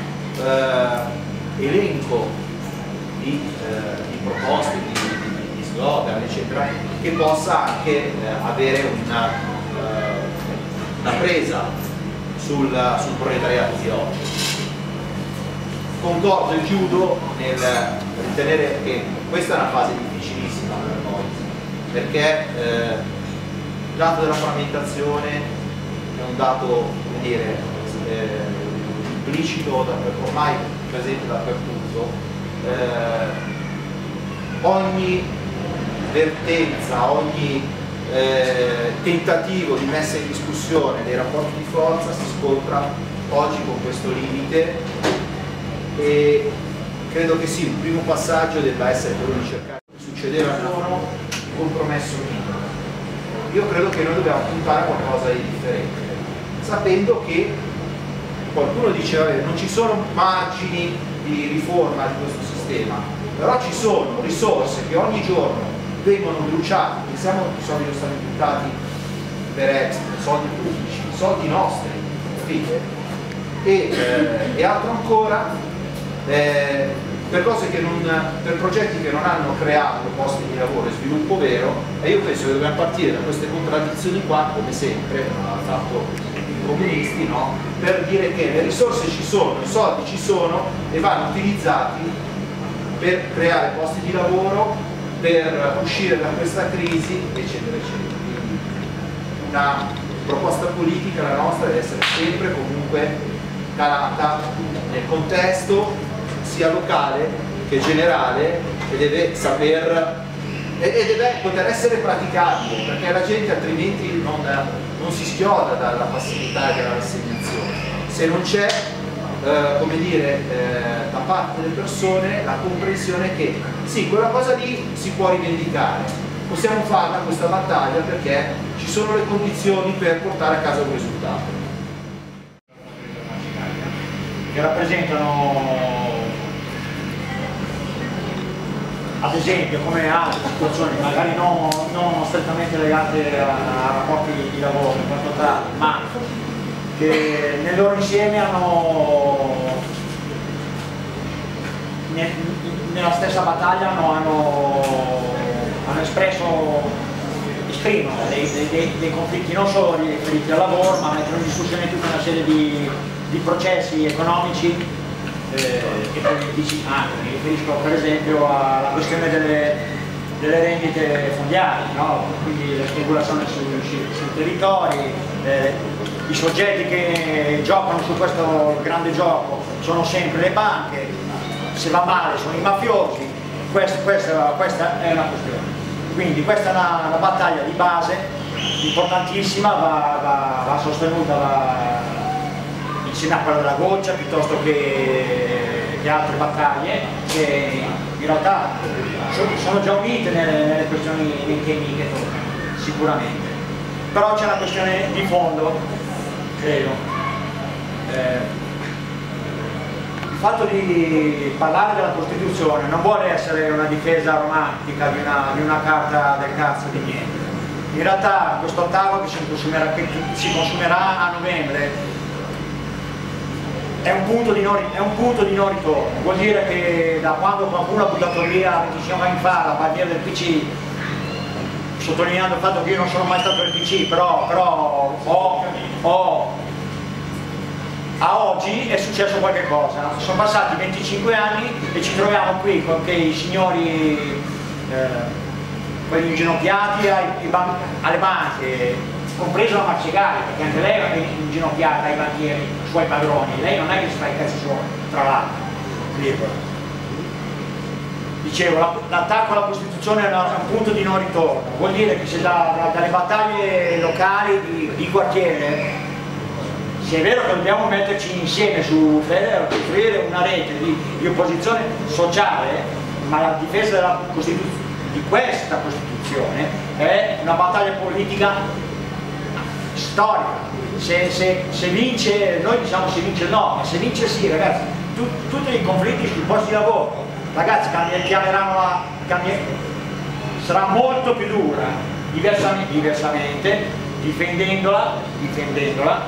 eh, elenco di, eh, di proposte, di, di, di slogan, eccetera, che possa anche eh, avere una, eh, una presa sul, sul proletariato di oggi. Concordo e chiudo nel ritenere che questa è una fase difficilissima per noi, perché eh, il dato della frammentazione è un dato, come dire, eh, implicito, ormai presente dappertutto. Eh, ogni vertenza, ogni eh, tentativo di messa in discussione dei rapporti di forza si scontra oggi con questo limite e credo che sì, il primo passaggio debba essere quello di cercare che succedeva nel lavoro, il compromesso minimo. Io credo che noi dobbiamo puntare a qualcosa di differente, sapendo che qualcuno diceva che non ci sono margini di riforma di questo sistema, però ci sono risorse che ogni giorno vengono bruciate, pensiamo ai soldi che sono stati buttati per Expo, soldi pubblici, soldi nostri, capite? E, eh, e altro ancora eh, per cose che non, per progetti che non hanno creato posti di lavoro e sviluppo vero, e io penso che dobbiamo partire da queste contraddizioni qua, come sempre hanno fatto i comunisti, no? Per dire che le risorse ci sono, i soldi ci sono e vanno utilizzati per creare posti di lavoro, per uscire da questa crisi, eccetera, eccetera. Quindi una proposta politica, la nostra, deve essere sempre comunque calata nel contesto sia locale che generale e deve saper e, e deve poter essere praticabile, perché la gente altrimenti non, non si schioda dalla passività e dalla rassegnazione. Se non c'è eh, come dire eh, da parte delle persone la comprensione che sì, quella cosa lì si può rivendicare, possiamo farla questa battaglia perché ci sono le condizioni per portare a casa un risultato. Che rappresentano ad esempio come altre situazioni magari non, non strettamente legate a, a rapporti di lavoro in quanto tali, ma che nel loro insieme hanno ne, nella stessa battaglia hanno, hanno, hanno espresso esprimono dei, dei, dei conflitti non solo riferiti al lavoro, ma mettono in discussione tutta una serie di, di processi economici eh, e politici anche. Mi riferisco per esempio alla questione delle, delle rendite fondiarie, no? Quindi la speculazione sui, sui, sui territori, eh, i soggetti che giocano su questo grande gioco sono sempre le banche, se va male sono i mafiosi, questa, questa, questa è una questione. Quindi questa è una, una battaglia di base importantissima, va, va, va sostenuta va, insieme a quella della goccia piuttosto che di altre battaglie che in realtà sono, sono già unite nelle, nelle questioni, nei temi che toccano, sicuramente. Però c'è una questione di fondo, credo. Eh, il fatto di parlare della Costituzione non vuole essere una difesa romantica di una, di una carta del cazzo di niente. In realtà questo ottavo che si consumerà, che si consumerà a novembre è un punto di non, è un punto di non ritorno. Vuol dire che da quando qualcuno ha buttato via venticinque anni fa la bandiera del P C, sottolineando il fatto che io non sono mai stato del P C, però, però ho, ho a oggi è successo qualche cosa. Sono passati venticinque anni e ci troviamo qui con che i signori eh, quelli inginocchiati ai, ban alle banche, compreso la Marcegaglia, perché anche lei è inginocchiata ai banchieri, suoi padroni. Lei non è che si fa i cazzi suoi, tra l'altro. Dicevo, l'attacco alla Costituzione è un punto di non ritorno. Vuol dire che se da, da, dalle battaglie locali di, di quartiere, se è vero che dobbiamo metterci insieme su per costruire una rete di, di opposizione sociale, ma la difesa della Costituzione, di questa Costituzione, è una battaglia politica storica. Se, se, se vince, noi diciamo se vince no, ma se vince sì, ragazzi, tu, tutti i conflitti sui posti di lavoro, ragazzi, chiameranno la, cambie, sarà molto più dura, diversamente, diversamente difendendola, difendendola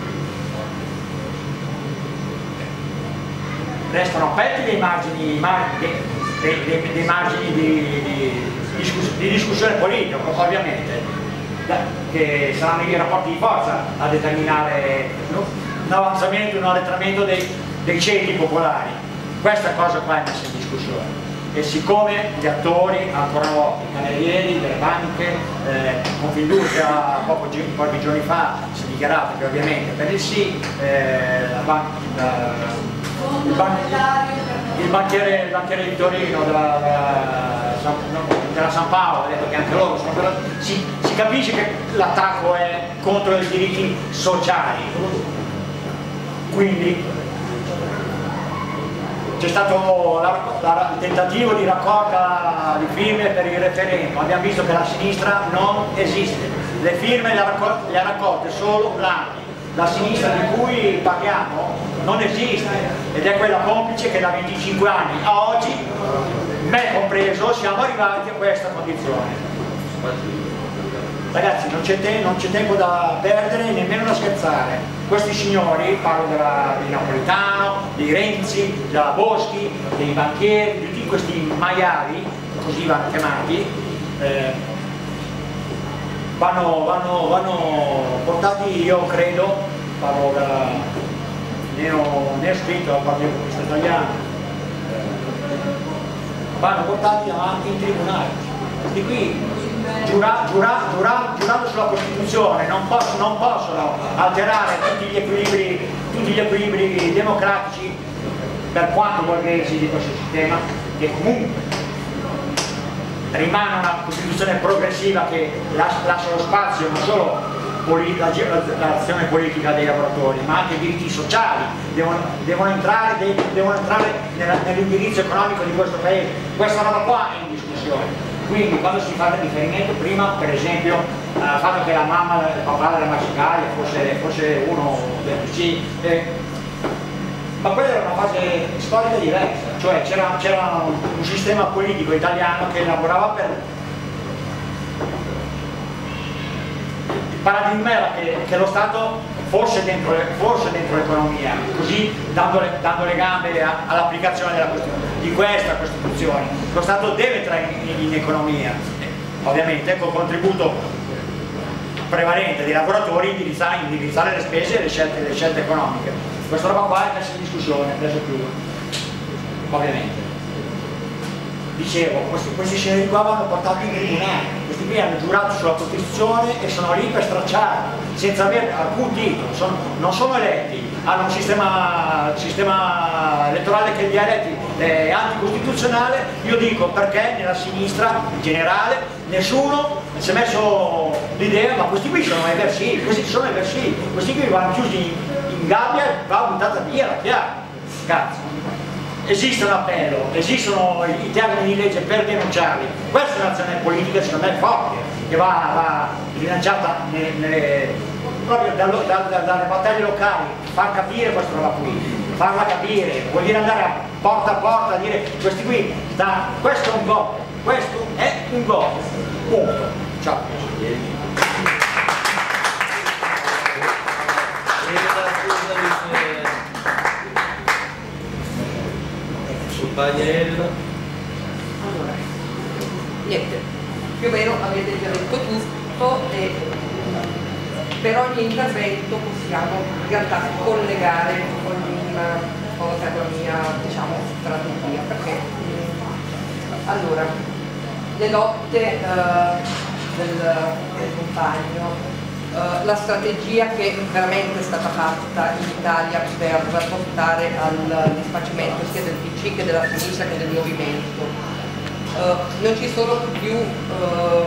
restano aperti dei margini, dei, dei, dei margini di, di, discuss di discussione politica, ovviamente, che saranno i rapporti di forza a determinare un avanzamento, un arretramento dei, dei ceti popolari. Questa cosa qua è messa in discussione. E siccome gli attori, ancora una volta, i camerieri delle banche, eh, Confindustria poco, pochi giorni fa si è dichiarato che ovviamente per il sì, eh, la ban la, Il, ban il, banchiere, il banchiere di Torino della, della, della San Paolo ha detto che anche loro sono per, si, si capisce che l'attacco è contro i diritti sociali, quindi c'è stato la, la, il tentativo di raccolta di firme per il referendum. Abbiamo visto che la sinistra non esiste, le firme le ha raccolte, le ha raccolte solo l'A N I, la sinistra di cui parliamo non esiste ed è quella complice che da venticinque anni a oggi, me compreso, siamo arrivati a questa condizione. Ragazzi, non c'è te tempo da perdere, nemmeno da scherzare. Questi signori, parlo della, di Napolitano, di Renzi, della Boschi, dei banchieri, di tutti questi maiali, così vanno chiamati, eh, vanno, vanno, vanno portati, io credo, parlo da Ne ho, ne ho scritto al Partito Comunista Italiano, vanno portati avanti in tribunale. Questi qui, giura, giura, giura, giurando sulla Costituzione, non, posso, non possono alterare tutti gli equilibri, tutti gli equilibri democratici, per quanto borghesi di questo sistema, che comunque rimane una Costituzione progressiva che lascia, lascia lo spazio non solo l'azione politica dei lavoratori, ma anche i diritti sociali devono, devono entrare, devono entrare nell'indirizzo economico di questo paese. Questa roba qua è in discussione. Quindi quando si fa riferimento prima, per esempio, al fatto che la mamma, il papà della Marcegaglia fosse, fosse uno del P C, eh, ma quella era una fase storica diversa, cioè c'era un, un sistema politico italiano che lavorava per il paradigma era che, che lo Stato fosse dentro, fosse dentro l'economia, così dando le, dando le gambe all'applicazione della di questa Costituzione. Lo Stato deve entrare in, in economia, ovviamente con contributo prevalente dei lavoratori, indirizzare, indirizzare le spese e le scelte, le scelte economiche. Questa roba qua è messa in discussione, adesso più, ovviamente. Dicevo, questi, questi signori qua vanno portati in tribunale, questi qui hanno giurato sulla Costituzione e sono lì per stracciarla, senza avere alcun titolo, sono, non sono eletti, hanno un sistema, sistema elettorale che li ha eletti è anticostituzionale. Io dico perché nella sinistra in generale nessuno si è messo l'idea, ma questi qui sono eversivi, questi sono eversivi, questi qui vanno chiusi in, in gabbia e va buttata via la chiave, cazzo. esiste un appello, esistono i termini di legge per denunciarli. Questa è un'azione politica secondo me forte, che va, va rilanciata nelle, nelle, proprio dalle, dalle, dalle battaglie locali, far capire questa roba qui, farla capire, vuol dire andare a porta a porta a dire questi qui, da, questo è un go, questo è un go, punto. Ciao. Bagnello. Allora, niente, più o meno avete già detto tutto e per ogni intervento possiamo in realtà collegare ogni cosa con la mia, diciamo, strategia, perché allora le lotte eh, del, del compagno, Uh, la strategia che veramente è stata fatta in Italia per portare al disfacimento sia del P C che della sinistra che del movimento. Uh, non ci sono più uh,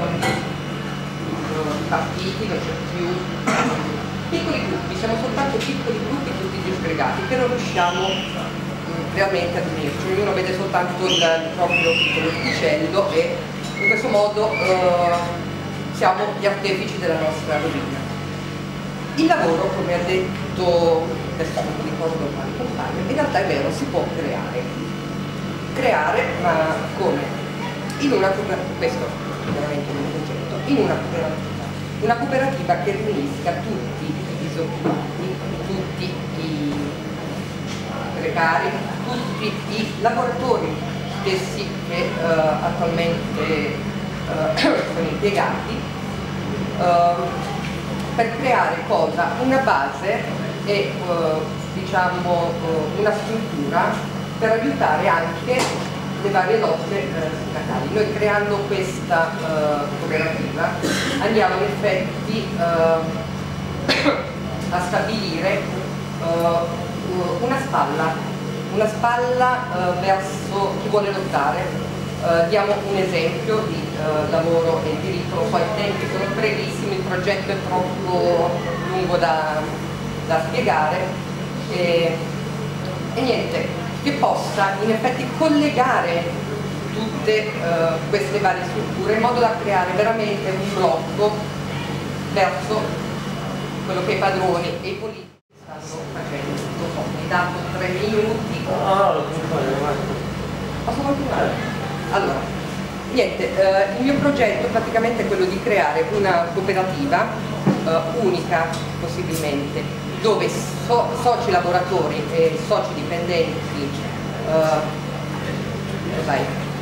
partiti, non c'è più piccoli gruppi, siamo soltanto piccoli gruppi tutti disgregati che non riusciamo um, realmente ad unirci, ognuno vede soltanto il, il proprio piccolo orticello e in questo modo uh, siamo gli artefici della nostra rovina. Il lavoro, come ha detto, adesso non mi ricordo quale compagno, in realtà è vero, si può creare. Creare, ma come? In una cooperativa, questo è veramente un concetto, in una cooperativa. Una cooperativa che riunisca tutti i disoccupati, tutti i precari, tutti i lavoratori stessi che uh, attualmente Uh, sono impiegati uh, per creare cosa? Una base e uh, diciamo uh, una struttura per aiutare anche le varie lotte uh, sindacali. Noi creando questa uh, cooperativa andiamo in effetti uh, a stabilire uh, una spalla, una spalla uh, verso chi vuole lottare. Uh, diamo un esempio di uh, lavoro e diritto, lo so, i tempi sono brevissimi, il progetto è troppo lungo da, da spiegare e, e niente, che possa in effetti collegare tutte uh, queste varie strutture in modo da creare veramente un blocco verso quello che i padroni e i politici stanno facendo. Lo so, mi dato tre minuti. Posso continuare? Allora, niente, eh, il mio progetto praticamente è quello di creare una cooperativa eh, unica possibilmente, dove so, soci lavoratori e soci dipendenti, eh, dai,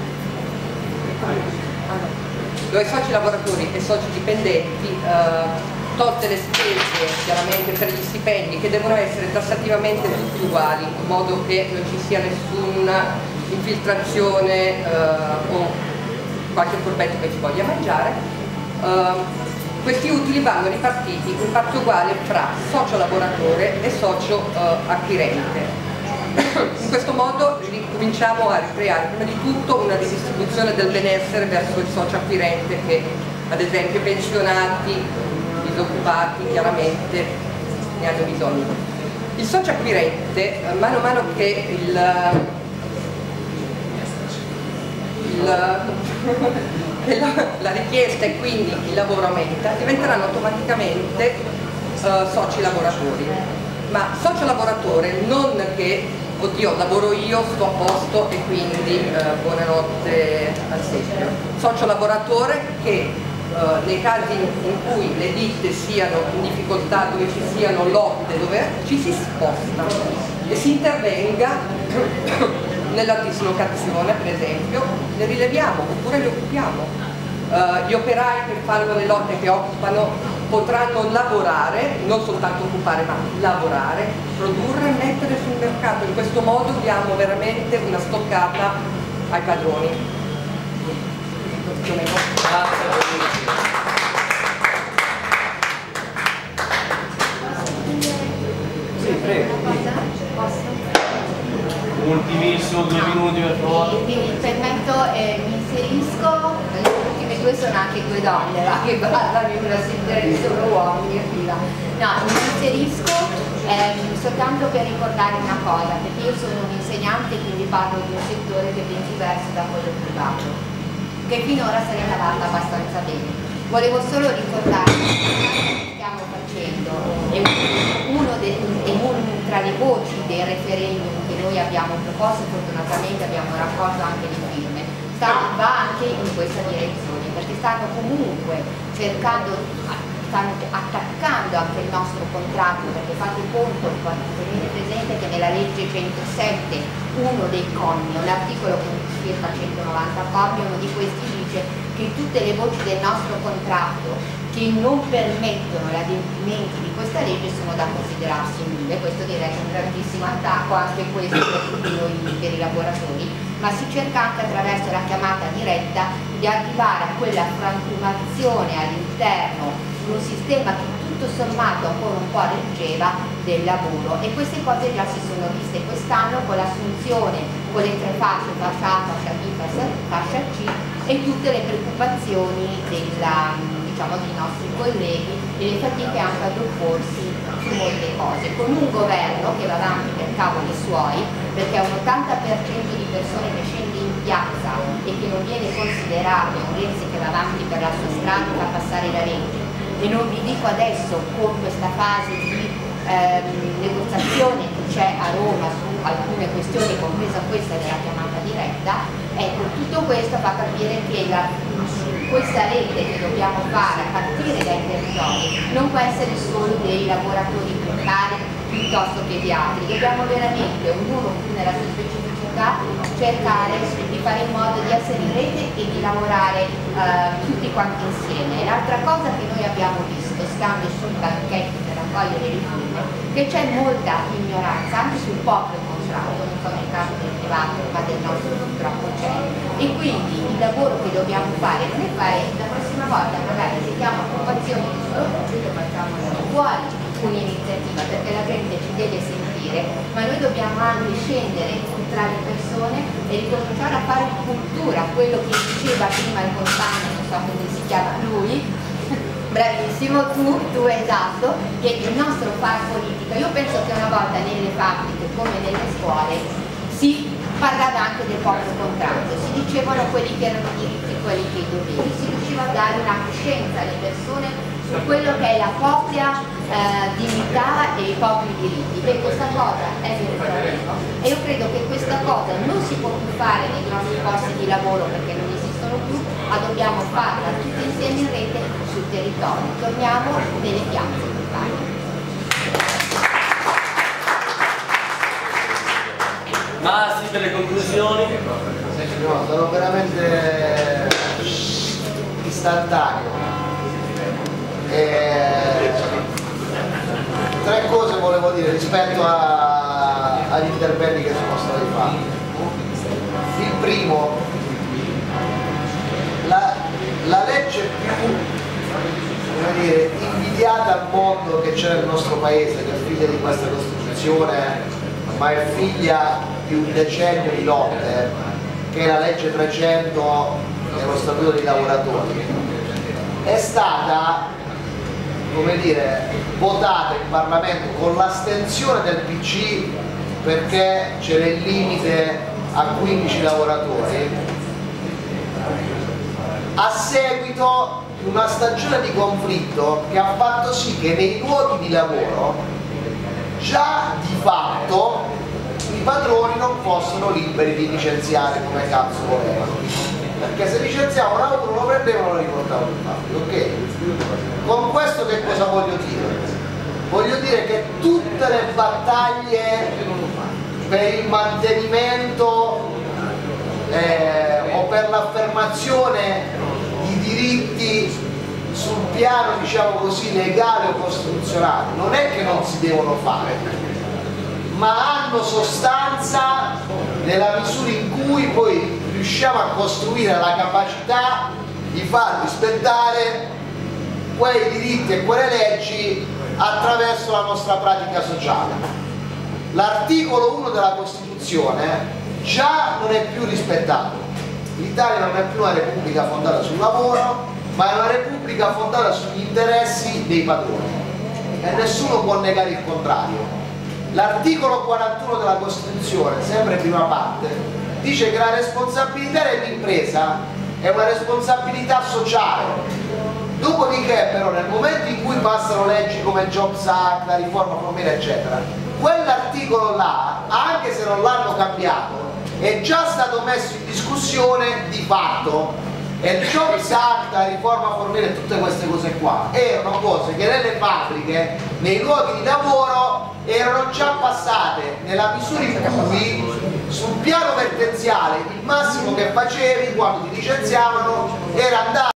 dove soci lavoratori e soci dipendenti, eh, tolte le spese chiaramente per gli stipendi che devono essere tassativamente tutti uguali, in modo che non ci sia nessuna infiltrazione uh, o qualche furbetto che ci voglia mangiare. Uh, questi utili vanno ripartiti in parte uguale fra socio lavoratore e socio uh, acquirente. In questo modo cominciamo a ricreare prima di tutto una ridistribuzione del benessere verso il socio acquirente che ad esempio pensionati, disoccupati chiaramente ne hanno bisogno. Il socio acquirente, mano a mano che il La, la richiesta e quindi il lavoro aumenta, diventeranno automaticamente uh, soci lavoratori. Ma socio lavoratore non che, oddio, lavoro io, sto a posto e quindi uh, buonanotte al secchio. Socio lavoratore che uh, nei casi in cui le ditte siano in difficoltà, dove ci siano lotte, dove ci si sposta e si intervenga nella dislocazione, per esempio, le rileviamo oppure le occupiamo. Uh, gli operai che fanno le lotte, che occupano, potranno lavorare, non soltanto occupare, ma lavorare, produrre e mettere sul mercato. In questo modo diamo veramente una stoccata ai padroni. Sì, prego. Ultimissimo, due minuti per favore. Mi, mi permetto, eh, mi inserisco, le ultime due sono anche due donne, là, che parlano in una sezione di solo uomini a fila. No, mi inserisco ehm, soltanto per ricordare una cosa, perché io sono un insegnante, quindi parlo di un settore che è ben diverso da quello privato, che finora se n'è cavata abbastanza bene. Volevo solo ricordare che stiamo facendo è uno de, è un, tra le voci del referendum che noi abbiamo proposto, fortunatamente abbiamo raccolto anche le firme, sta, va anche in questa direzione, perché stanno comunque cercando, stanno attaccando anche il nostro contratto, perché fate conto, tenete presente che nella legge centosette, uno dei commi, un articolo con circa centonovanta commi, uno di questi dice che tutte le voci del nostro contratto che non permettono l'adempimento di questa legge sono da considerarsi nulle. Questo direi è un grandissimo attacco anche questo per tutti noi, per i lavoratori, ma si cerca anche attraverso la chiamata diretta di arrivare a quella frantumazione all'interno di un sistema che tutto sommato ancora un po' reggeva del lavoro, e queste cose già si sono viste quest'anno con l'assunzione con le tre fasce, fascia A, fascia B, fascia C, e tutte le preoccupazioni della, diciamo, dei nostri colleghi e le fatiche anche ad opporsi su molte cose, con un governo che va avanti per cavoli suoi, perché un ottanta per cento di persone che scende in piazza e che non viene considerato un Renzi che va avanti per la sua strada e fa passare la legge. E non vi dico adesso con questa fase di ehm, negoziazione che c'è a Roma su alcune questioni, compresa questa della chiamata diretta. Ecco, tutto questo fa capire che la, questa rete che dobbiamo fare a partire dai territori non può essere solo dei lavoratori precari piuttosto che di altri. Dobbiamo veramente, ognuno nella sua specificità, cercare di fare in modo di essere in rete e di lavorare uh, tutti quanti insieme. E l'altra cosa che noi abbiamo visto, stando sul banchetto per raccogliere le firme, che c'è molta ignoranza anche sul proprio contratto, non so nel caso del privato, ma del nostro purtroppo c'è. E quindi il lavoro che dobbiamo fare non è fare la prossima volta, magari se chiama occupazione di solo pubblico, facciamo fuori un'iniziativa, perché la gente ci deve sentire, ma noi dobbiamo anche scendere tra le persone e ricominciare a fare cultura, quello che diceva prima il compagno, non so come si chiama lui, bravissimo, tu, tu esatto, che il nostro far politica, io penso che una volta nelle fabbriche come nelle scuole si parlava anche del proprio contratto, si dicevano quelli che erano i diritti e quelli che i doveri, si riusciva a dare una coscienza alle persone su quello che è la propria eh, dignità e i propri diritti, e questa cosa è venuta meno, e io credo che questa cosa non si può più fare nei nostri posti di lavoro perché non esistono più, ma dobbiamo farla tutti insieme in rete sul territorio. Torniamo nelle piazze per fare. Massi per le conclusioni. No, sono veramente istantaneo. E tre cose volevo dire rispetto a, agli interventi che sono stati fatti. Il primo, la, la legge più, come dire, invidiata al mondo che c'è nel nostro paese, che è figlia di questa Costituzione, ma è figlia di un decennio di lotte, che è la legge trecento dello Statuto dei lavoratori, è stata, come dire, votata in Parlamento con l'astensione del P C perché c'era il limite a quindici lavoratori, a seguito di una stagione di conflitto che ha fatto sì che nei luoghi di lavoro già di fatto i padroni non fossero liberi di licenziare come cazzo volevano, perché se licenziavano a uno lo prendevano e lo riportavano in fabbrica, ok? Con questo che cosa voglio dire? Voglio dire che tutte le battaglie per il mantenimento eh, o per l'affermazione di diritti sul piano, diciamo così, legale o costituzionale non è che non si devono fare, ma hanno sostanza nella misura in cui poi riusciamo a costruire la capacità di far rispettare quei diritti e quelle leggi attraverso la nostra pratica sociale. L'articolo uno della Costituzione già non è più rispettato. L'Italia non è più una repubblica fondata sul lavoro, ma è una repubblica fondata sugli interessi dei padroni. e nessuno può negare il contrario. L'articolo quarantuno della Costituzione, sempre in prima parte, dice che la responsabilità dell'impresa è una responsabilità sociale. Dopodiché però nel momento in cui passano leggi come il Jobs Act, la riforma formiera eccetera, quell'articolo là, anche se non l'hanno cambiato, è già stato messo in discussione di fatto. E il Jobs Act, la riforma formiera e tutte queste cose qua erano cose che nelle fabbriche, nei luoghi di lavoro erano già passate, nella misura in cui sul piano vertenziale il massimo che facevi quando ti licenziavano era andare